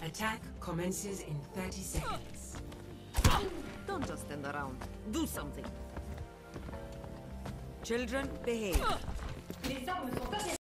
Attack commences in 30 seconds. Don't just stand around. Do something. Children, behave. Les armes sont